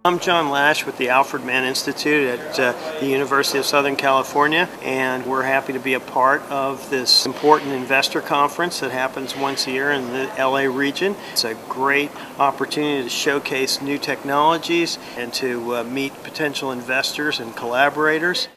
I'm Jon Lasch with the Alfred Mann Institute at the University of Southern California, and we're happy to be a part of this important investor conference that happens once a year in the LA region. It's a great opportunity to showcase new technologies and to meet potential investors and collaborators.